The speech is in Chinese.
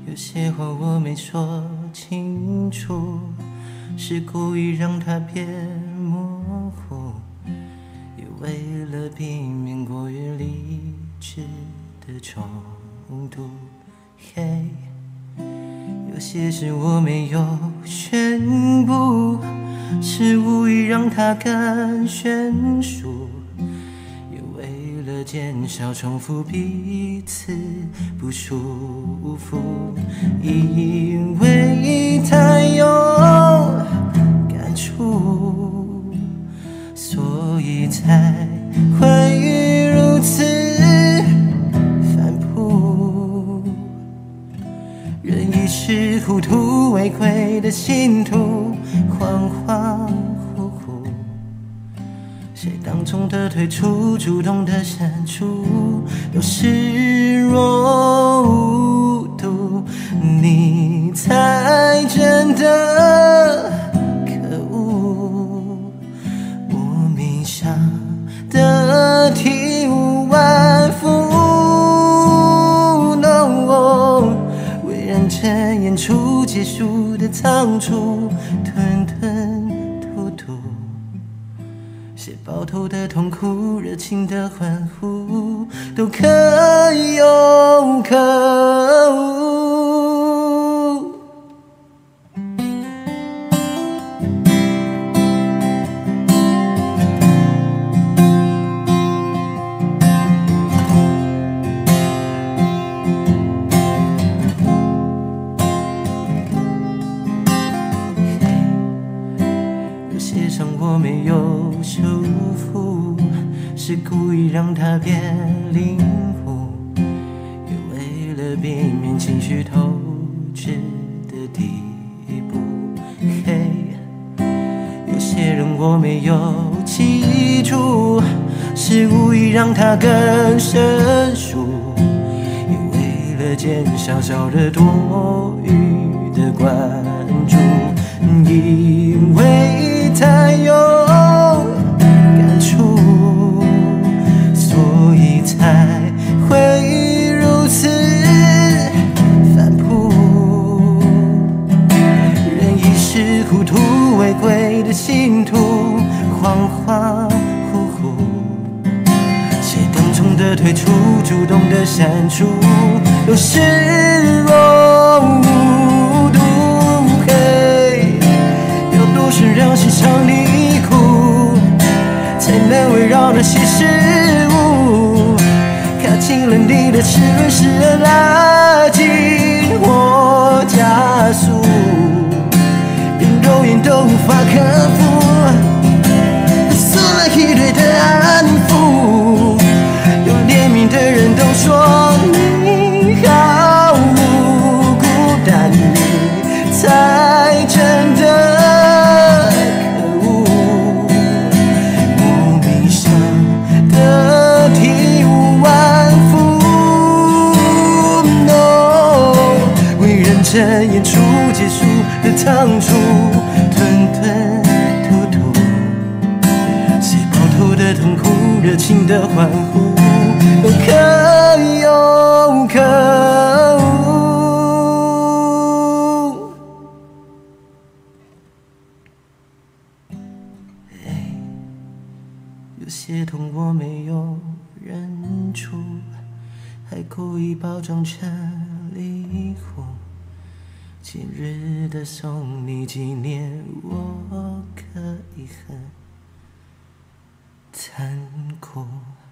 有些话我没说清楚，是故意让它变模糊，也为了避免过于理智的冲突。嘿，有些事我没有宣布，是无意让它更悬殊，也为了减少重复彼此不舒服，因为太有感触，所以才会如此反扑。人一时糊涂，违规的信徒恍恍惚惚，谁当众的退出，主动的删除，都视若无睹，你才真的可恶。莫名想的体无完肤， no， 为人称演出结束的仓促，吞吞吐吐，写爆头的痛苦，热情的欢呼，都可有可无。有些伤我没有修复，是故意让它变灵活，也为了避免情绪透支的地步。嘿，有些人我没有记住，是无意让它更生疏，也为了减少少了多余的关注，因为太有感触，所以才会如此反扑。人一时糊涂，违规的信徒恍恍惚惚，谁当众的退出，主动的删除，都视若无睹。多少让心肠离苦，才能围绕那些事物，卡进了你的齿轮，时而拉近或加速，连肉眼都无法克服，送了一堆的安抚。有怜悯的人都说你好无辜，但你才真的趁演出结束的仓促，吞吞吐吐，写爆头的痛苦，热情的欢呼，都可有可无。有些痛我没有忍住，还故意包装成离谱，今日的送你纪念，我可以很残酷。